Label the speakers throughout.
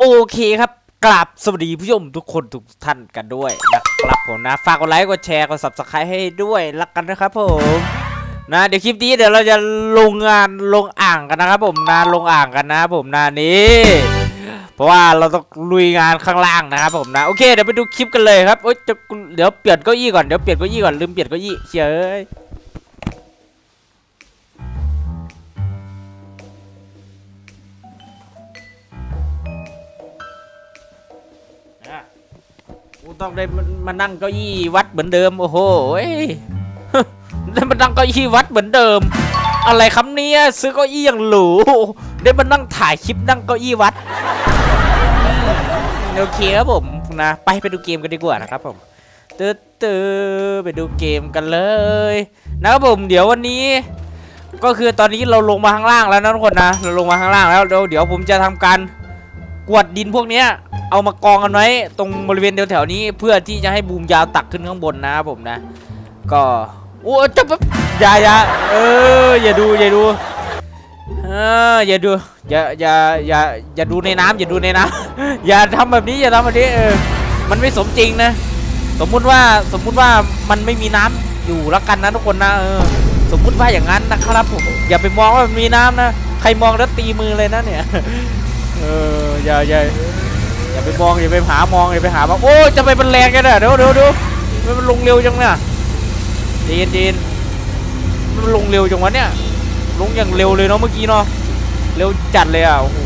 Speaker 1: เคครับกราบสวัสดีผู้ชมทุกคนทุกท่านกันด้วยนะครับผมนะฝากกดไลค์กดแชร์กด Subscribe ให้ด้วยละกันนะครับผมนะเดี๋ยวคลิปนี้เดี๋ยวเราจะลงอ่างกันนะครับผมนะลงอ่างกันนะผมนะนี่เพราะว่าเราต้องลุยงานข้างล่างนะครับผมนะโอเคเดี๋ยวไปดูคลิปกันเลยครับเดี๋ยวเปลี่ยนเก้าอี้ก่อนลืมเปลี่ยนเก้าอี้เฉยกูต้องได้มานั่งเก้าอี้วัดเหมือนเดิมโอ้โหได้มานั่งเก้าอี้วัดเหมือนเดิมอะไรครับเนี่ยซื้อเก้าอี้อย่างหรูได้มานั่งถ่ายคลิปนั่งเก้าอี้วัดโอเคครับผมนะไปดูเกมกันดีกว่านะครับผมไปดูเกมกันเลยนะครับผมเดี๋ยววันนี้ก็คือตอนนี้เราลงมาข้างล่างแล้วนะทุกคนนะเราลงมาข้างล่างแล้วเดี๋ยวผมจะทำการกวาดดินพวกนี้เอามากองกันไว้ตรงบริเวณแถวๆนี้เพื่อที่จะให้บูมยาวตักขึ้นข้างบนนะครับผมนะก็โอ้จะอย่าดูอย่าดูอย่าดูในน้ำอย่าทำแบบนี้มันไม่สมจริงนะสมมุติว่ามันไม่มีน้ำอยู่แล้วกันนะทุกคนนะสมมุติว่าอย่างนั้นนะครับผมอย่าไปมองว่ามันมีน้ำนะใครมองแล้วตีมือเลยนะเนี่ยอย่าไปมองอย่าไปหาโอ้จะไปมันแรงกันนะเดี๋ยวมันลงเร็วจังเนี่ยจีนมันลงเร็วจังวะเนี่ยลงอย่างเร็วเลยเนาะเมื่อกี้เนาะเร็วจัดเลยอ่ะโอ้โห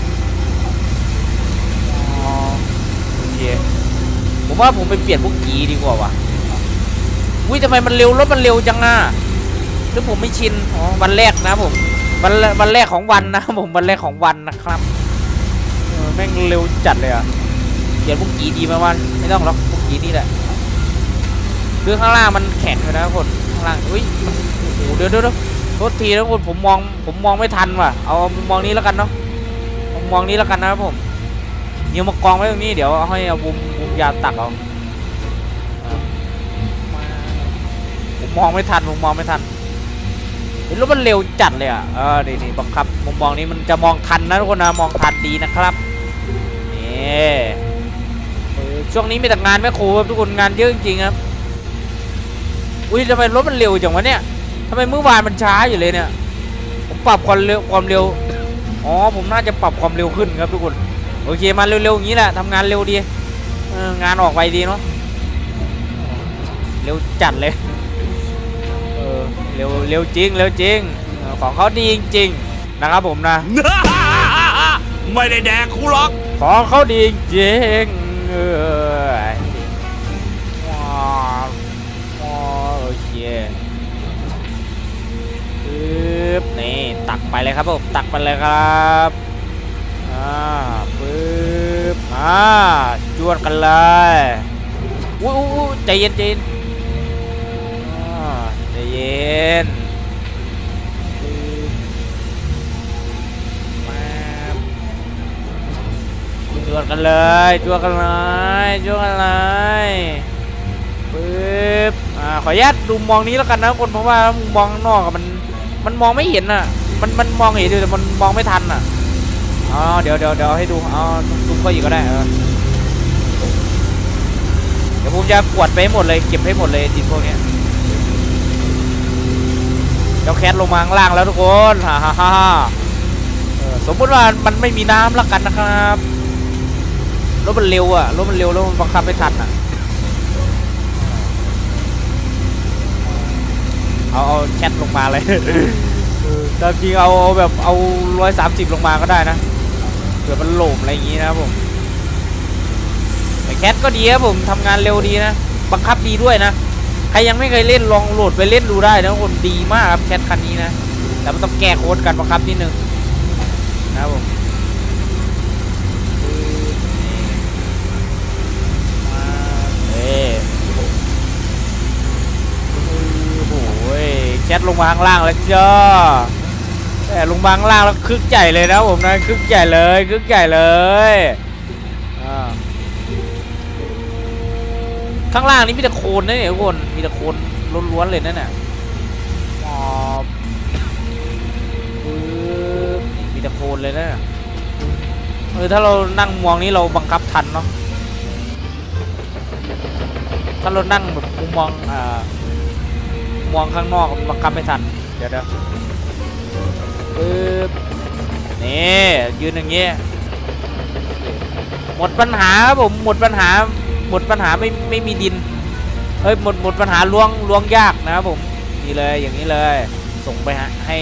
Speaker 1: โอเคผมว่าผมไปเปลี่ยนพวกกีดีกว่าวะอุ้ยทำไมมันเร็วรถมันเร็วจังอ่ะหรือผมไม่ชินอ๋อวันแรกนะผมวันแรกของวันนะผมวันแรกของวันนะครับแม่งเร็วจัดเลยอ่ะเปลี่ยนพวกกีดีไหมวันไม่ต้องหรอกพวกกีนี่แหละคือข้างล่างมันแข็งเลยนะคนข้างล่างอุ้ยโอ้โหเดี๋ยวโทษทีนะคนผมมองไม่ทันว่ะเอามุมมองนี้แล้วกันเนาะมุมมองนี้แล้วกันนะครับผมเดี๋ยวมากองไว้ตรงนี้เดี๋ยวให้เอาบุมยาตักเอาผมมองไม่ทันเห็นรถมันเร็วจัดเลยอ่ะนี่บังคับมุมมองนี้มันจะมองทันนะทุกคนนะมองทันดีนะครับนี่ช่วงนี้มีแต่งานแม่ครูครับทุกคนงานเยอะจริงๆครับอุ้ยทำไมรถมันเร็วจังวะเนี่ยทำไมเมื่อวานมันช้าอยู่เลยเนี่ยผมปรับความเร็วอ๋อผมน่าจะปรับความเร็วขึ้นครับทุกคนโอเคมาเร็วๆอย่างนี้แหละทำงานเร็วดีงานออกไปดีเนาะเร็วจัดเลยเร็วจริงของเขาดีจริงๆนะครับผมนะ
Speaker 2: ไม่ได้แดกคูหรอก
Speaker 1: ของเขาดีจริงโอเคนี่ตักไปเลยครับผมตักไปเลยครับปึ๊บจวดกันเลยอู้ใจเย็นใจเย็นจวดกันเลยปึ๊บขออนุญาตดูมองนี้แล้วกันนะคนเพราะว่ามุมมองข้างนอกมันมองไม่เห็นอ่ะมันมองเห็นแต่มันมองไม่ทันอ่ะเดี๋ยวให้ดูซูมก็อีกก็ได้เดี๋ยวผมจะกวาดไปให้หมดเลยเก็บให้หมดเลยดินพวกนี้เจ้าแคทลงมาข้างล่างแล้วทุกคนสมมติว่ามันไม่มีน้ำแล้วกันนะครับรถมันเร็วแล้วมันบังคับไม่ทันอ่ะเอาแคทลงมาเลยตามจริงเอาแบบเอา130ลงมาก็ได้นะเผื่อมันโหลมอะไรอย่างงี้นะครับผมแต่แคทก็ดีครับผมทำงานเร็วดีนะบังคับดีด้วยนะใครยังไม่เคยเล่นลองโหลดไปเล่นดูได้นะคนดีมากครับแคทคันนี้นะแต่มันต้องแก้โค้ดกันบังคับนิดนึงนะครับผมแคทลงมาข้างล่างแล้วจ้าแต่ลงมาข้างล่างแล้วคึกใหญ่เลยนะผมนะคึกใหญ่เลยข้างล่างนี้มีแต่โคลนนะเนี่ยทุกคนมีแต่โคลนล้วนๆเลยนั่นน่ะมีแต่โคลนเลยนะถ้าเรานั่งมองนี้เราบังคับทันเนาะถ้าเรานั่งแบบมุมมองมองข้างนอกบังคับไม่ทันเดี๋ยวนี่ยืนอย่างเงี้ยหมดปัญหาครับผมหมดปัญหาไม่มีดินหมดปัญหาล้วงยากนะครับผมนี่เลยอย่างนี้เลยส่งไป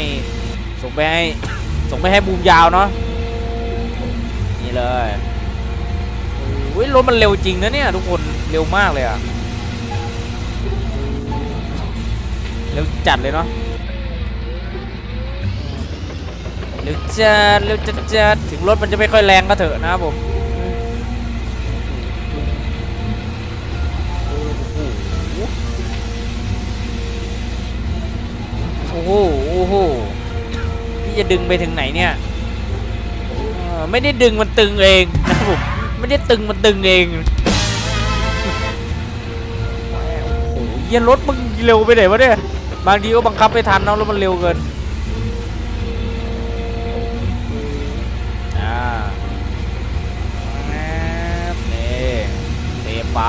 Speaker 1: ให้บูมยาวเนาะนี่เลยรถมันเร็วจริงนะเนี่ยทุกคนเร็วมากเลยอะเร็วจัดเลยเนาะเร็วจัดถึงรถมันจะไม่ค่อยแรงก็เถอะนะครับผมโอ้โหพี่จะดึงไปถึงไหนเนี่ยไม่ได้ดึงมันตึงเองนะครับผมไม่ได้ตึงมันตึงเองโอ้โหเยี่ยรถมึงเร็วไปไหนวะเนี่ยบางทีก็บังคับไม่ทันนะรถมันเร็วเกินนี่เทป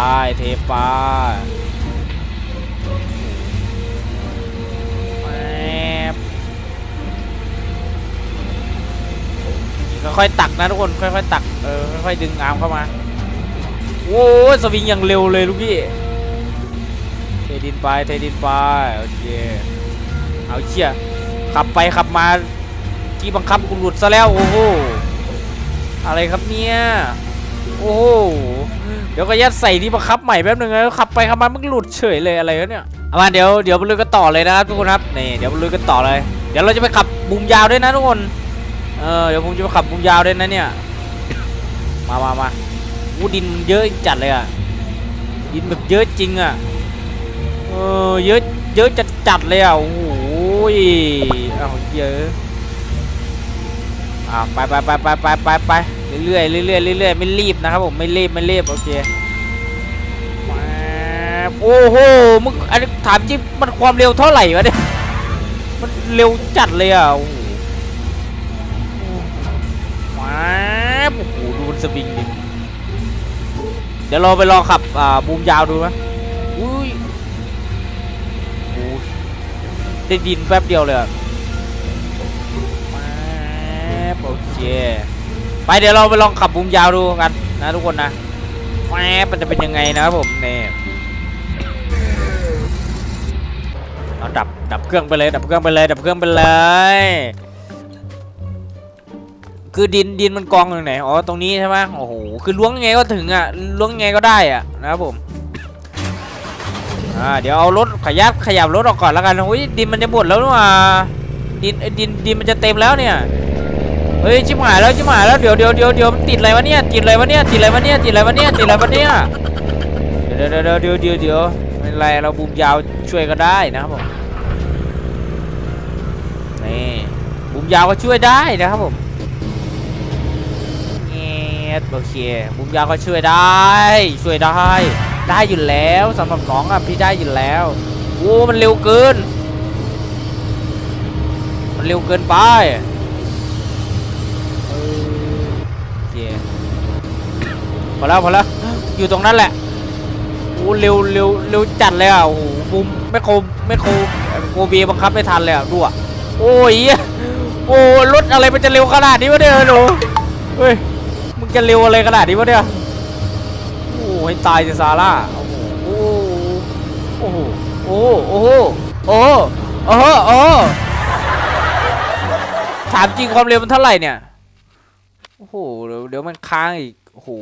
Speaker 1: ค่อยๆตักนะทุกคนค่อยๆตักค่อยๆดึงอาร์มเข้ามาโอ้ยสวิงอย่างเร็วเลยลูกพี่เทดินไปโอเคเอาเชี่ยขับไปขับมากี่บังคับกูหลุดซะแล้วโอ้โหอะไรครับเนี่ยโอ้โหเดี๋ยวก็ยัดใส่ที่บังคับใหม่แป๊บนึงนะขับไปขับมามันหลุดเฉยเลยอะไรวะเนี่ยเอามาเดี๋ยวไปลุยกันต่อเลยนะครับทุกคนครับนี่เดี๋ยวไปลุยกันต่อเลยเดี๋ยวเราจะไปขับบูมยาวด้วยนะทุกคนเดี๋ยวผมจะไปขับบูมยาวด้วยนะเนี่ยมาดินเยอะจัดเลยอ่ะดินแบบเยอะจริงอ่ะเยอะจัดเลยอ่ะโอ้โหเอาเยอะไปเรื่อยไม่รีบนะครับผมไม่รีบโอเคโอ้โหมึงอันนี้ถามจริงมันความเร็วเท่าไหร่วะเนี่ยมันเร็วจัดเลยอ่ะโอ้โหดูสวิงดิเดี๋ยวเราไปลองขับบูมยาวดูไหมอุ้ยได้ดินแป๊บเดียวเลยโอเคไปเดี๋ยวเราไปลองขับบูมยาวดูกันนะทุกคนนะมันจะเป็นยังไงนะครับผมเนี่ยเอาดับเครื่องไปเลยคือดินมันกองตรงไหนอ๋อตรงนี้ใช่ไหมโอ้โหคือล้วงไงก็ถึงอ่ะล้วงไงก็ได้อ่ะนะครับผมเดี๋ยวเอารถขยับรถออกก่อนแล้วกันโอ้ยดินมันจะหมดแล้วนี่หว่าดินมันจะเต็มแล้วเนี่ยเฮ้ยชิบหายแล้วเดี๋ยวมันติดอะไรวะเนี่ยเดี๋ยวไม่เป็นไรเราบูมยาวช่วยก็ได้นะครับผมนี่บูมยาวก็ช่วยได้นะครับผมโอเคบูมยาวก็ช่วยได้อยู่แล้วสำหรับน้องอ่ะพี่ได้อยู่แล้วโอ้มันเร็วเกินไปโอเคพอแล้วอยู่ตรงนั้นแหละโอ้เร็วจัดเลยอ่ะโอ้โหบูมไม่โคเบียบังคับไม่ทันเลยอ่ะดูอ่ะโอ้ยโอ้รถอะไรมันจะเร็วขนาดนี้วะเนี่ยหนูเฮ้ยมึงจะเร็วอะไรขนาดนี้วะเนี่ยโอ้ให้ตายจะซาร่าโอ้ถามจริงความเร็วมันเท่าไหร่เนี่ยโอ้โหเดี๋ยวมันค้างอีกโอ้โห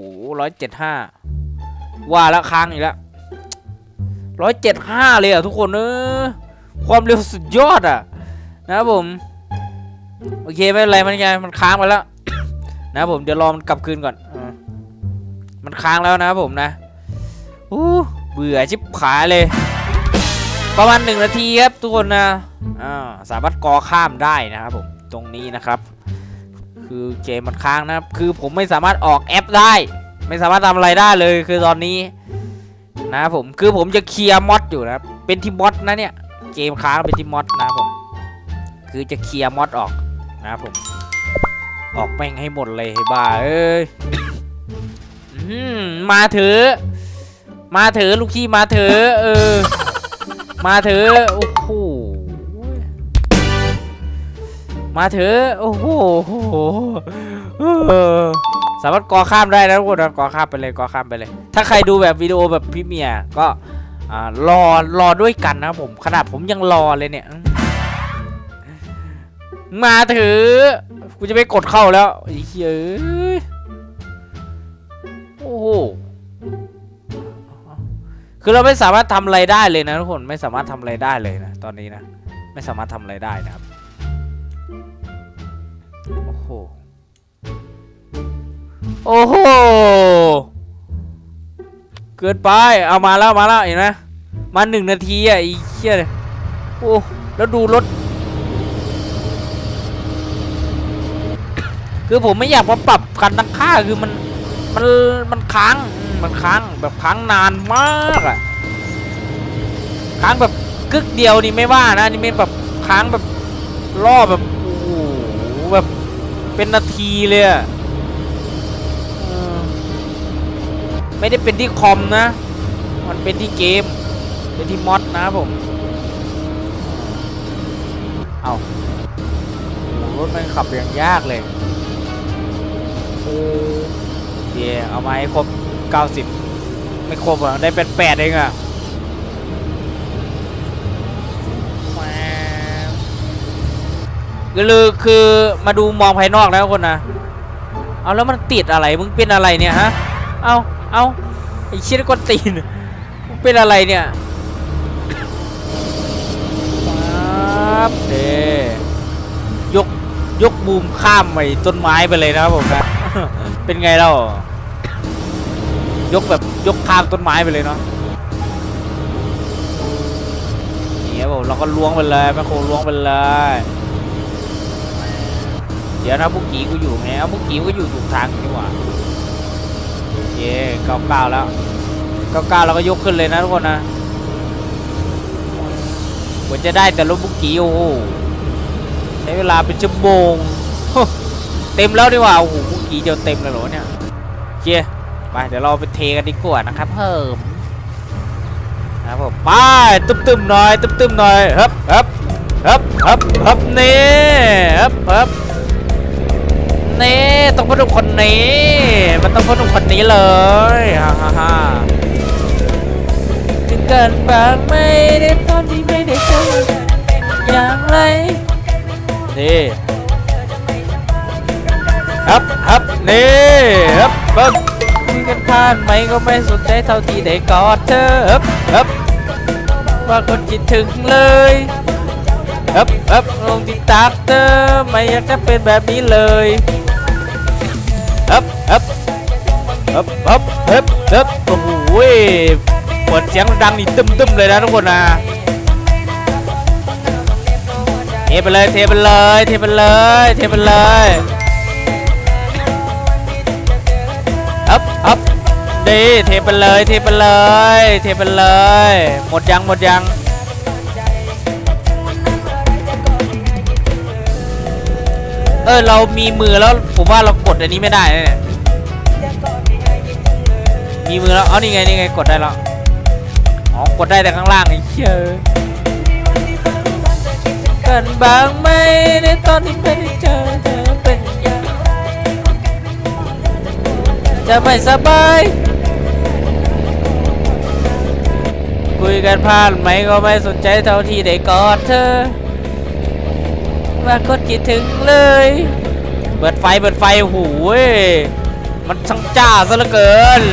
Speaker 1: 175ว่าแล้วค้างอีกแล้ว175เลยอ่ะทุกคนความเร็วสุดยอดอ่ะนะครับผมโอเคไม่เป็นไรมันค้างไปแล้วนะผมเดี๋ยวรอมันกลับคืนก่อนมันค้างแล้วนะครับผมนะเบื่อชิบขายเลยประมาณ1 นาทีครับทุกคนนะสามารถกอข้ามได้นะครับผมตรงนี้นะครับคือเกมมันค้างนะครับคือผมไม่สามารถออกแอปได้ไม่สามารถทำอะไรได้เลยคือตอนนี้นะครับผมคือผมจะเคลียร์มอดอยู่นะครับเป็นที่มอดนะเนี่ยเกมค้างเป็นที่มอดนะครับผมคือจะเคลียร์มอดออกนะครับผมออกแม่งให้หมดเลยบ้าเอ้ยมาเถอะมาเถอะลูกพี่มาเถอะมาเถอะโอ้โหมาเถอะโอ้โหสามารถกอข้ามได้นะทุกคนกอข้ามไปเลยกอข้ามไปเลยถ้าใครดูแบบวิดีโอแบบพรีเมียร์ก็รอด้วยกันนะผมขนาดผมยังรอเลยเนี่ยมาเถอะกูจะไปกดเข้าแล้วไอ้เหี้ยโอ้โหคือเราไม่สามารถทำอะไรได้เลยนะทุกคนไม่สามารถทำอะไรได้เลยนะตอนนี้นะไม่สามารถทำอะไรได้นะครับโอ้โหโอ้โหเกินไปเอามาแล้วเห็นไหมมา1 นาทีอ่ะไอ้เหี้ยเลยโอ้แล้วดูรถคือผมไม่อยากมาปรับกันตั้งค่าคือมันค้างแบบค้างนานมากอะค้างแบบกึกเดียวนี่ไม่ว่านะนี่ไม่แบบค้างแบบรอบแบบโอ้โหแบบเป็นนาทีเลยอะไม่ได้เป็นที่คอมนะมันเป็นที่เกมเป็นที่มอดนะผมเอารถมันขับอย่างยากเลยเดี๋ยวเอามาให้ครบ90ไม่ครบอ่ะได้เป็น8เองอ่ะคือมาดูมองภายนอกนะทุกคนนะเอาแล้วมันติดอะไรมึงเป็นอะไรเนี่ยฮะเอาไอ้เชี่ยก้อนตีนมึงเป็นอะไรเนี่ยปั๊บเด้ยกบูมข้ามไปต้นไม้ไปเลยนะครับผมนะ เป็นไงเล่ายกข้ามต้นไม้ไปเลยเนาะนี่ครับผมเราก็ล้วงไปเลยแม่โคล้วงไปเลยเดี๋ยวนะพวกกีกูอยู่ไงพวกกีก็อยู่ถูกทางนี่หว่าเย่99แล้ว99เราก็ยกขึ้นเลยนะทุกคนนะกว่าจะได้แต่รถพวกกีโอ้โหใช้เวลาเป็นชั่วโมงเต็มแล้วดีกว่าโอ้โหพวกกีจะเต็มเลยเหรอเนี่ยเชียไปเดี๋ยวเราไปเทกันดีกว่านะครับเพิ่มนะครับผมไปตึมๆหน่อยตึมๆหน่อยฮึบนี่นี่ต้องพนุคนนี้มันต้องพนุคนนี้เลยฮ่าถึงกันบางไม่ได้ตอนที่ไม่ได้เจออย่างไรนี่ฮับนี่ฮับคุยกันผ่านไหมก็ไม่สนใจเท่าที่ได้กอดเธอฮับว่าคนคิดถึงเลยฮับลงที่ตากเธอไม่อยากจะเป็นแบบนี้เลยฮับโอ้โหเปิดเสียงดังนี่ตึมเลยนะทุกคนนะเทไปเลยดีเทไปเลยหมดยังเรามีมือแล้วผมว่าเรากดอันนี้ไม่ได้เนี่ยมีมือแล้วเอานี่ไงกดได้แล้วอ๋อกดได้แต่ข้างล่างไอ้เชี่ยกันบางไม่ในตอนที่ไม่ได้เจอเธอเป็นยังจะไม่สบายคุยกันผ่านไหมก็ไม่สนใจเท่าที่ได้กอดเธอว่าคนคิดถึงเลยเปิดไฟหูยมันช่างจ้าซะเหลือเกิน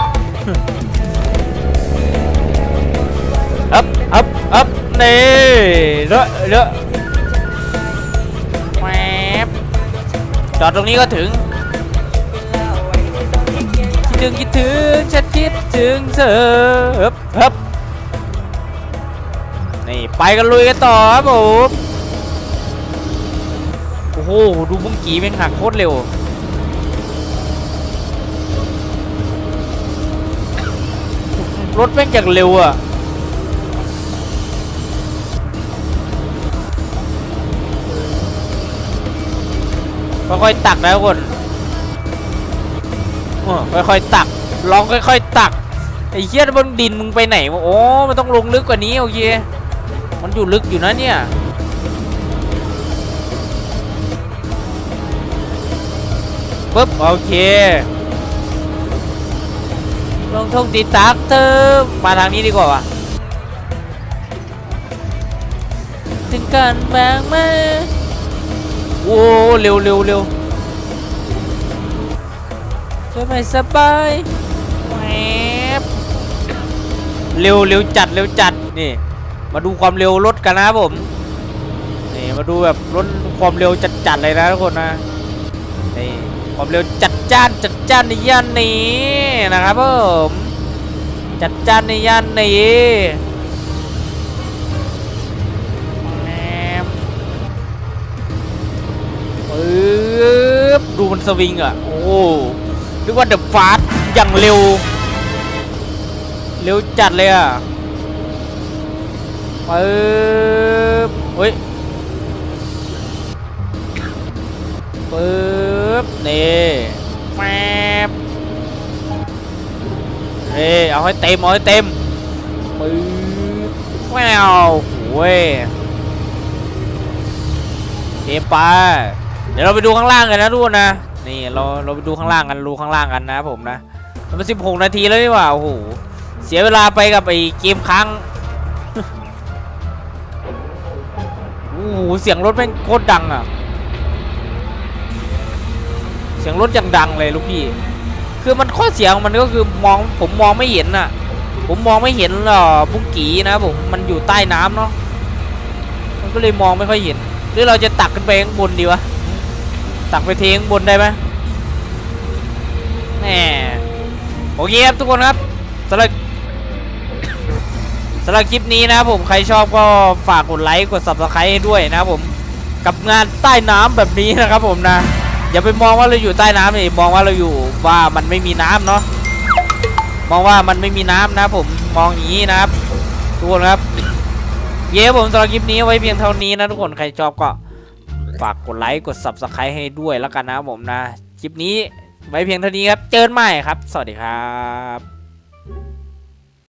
Speaker 1: อัพนี่เรอะแหมจอดตรงนี้ก็ถึงคิดถึงฉันคิดถึงเธอฮับนี่ไปกันลุยกันต่อครับผมโอ้โหดูบุ้งกี้แม่งหักโคตรเร็วรถแม่งอย่างเร็วอ่ะค่อยๆตักนะทุกคนค่อยๆตักลองค่อยๆตักไอ้เหี้ยบนดินมึงไปไหนวะโอ้มันต้องลงลึกกว่านี้โอเคมันอยู่ลึกอยู่นะเนี่ยปึ๊บโอเคลงทงตีตักเติมมาทางนี้ดีกว่าวะถึงกันแบงไหมโอ้เร็วเร็วเร็วช่วยไม่สบายแหวบเร็วเร็วจัดเร็วจัดนี่มาดูความเร็วรถกันนะครับผมนี่มาดูแบบรถความเร็วจัดๆเลยนะทุกคนนะนี่ความเร็วจัดจ้านในย่านนี้นะครับผมจัดจ้านในย่านนี้ปึ๊บดูมันสวิงอ่ะโอ้นึกว่าเดอะฟาสต์อย่างเร็วจัดเลยอ่ะปึ๊บเฮ้ยปึ๊บนี่แฟบเอาให้เต็มปึ๊บแววโว้ยเทปะเดี๋ยวเราไปดูข้างล่างกันนะทุกคนนะนี่เราไปดูข้างล่างกันนะผมนะมัน16 นาทีแล้วนี่หว่าโอ้โหเสียเวลาไปกับไอ้เกมค้างโอ้โหเสียงรถแม่งโคตรดังอ่ะเสียงรถยังดังเลยลูกพี่คือมันข้อเสียของมันก็คือผมมองไม่เห็นอ่ะผมมองไม่เห็นบุ้งกี่นะผมมันอยู่ใต้น้ำเนาะมันก็เลยมองไม่ค่อยเห็นหรือเราจะตักขึ้นไปข้างบนดีวะตักไปเทข้างบนได้ไหมแหมโอเคครับทุกคนครับสำหรับคลิปนี้นะครับผมใครชอบก็ฝากกดไลค์กด Subscribe ให้ด้วยนะครับผมกับงานใต้น้ำแบบนี้นะครับผมนะอย่าไปมองว่าเราอยู่ใต้น้ำเลยมองว่าเราอยู่ว่ามันไม่มีน้ำเนาะมองว่ามันไม่มีน้ำนะผมมองอย่างนี้นะครับทุกคนครับผมสำหรับคลิปนี้ไว้เพียงเท่านี้นะทุกคนใครชอบก็ฝากกดไลค์กด Subscribe ให้ด้วยแล้วกันนะผมนะคลิปนี้ไว้เพียงเท่านี้ครับเจอกันใหม่ครับสวัสดีครับ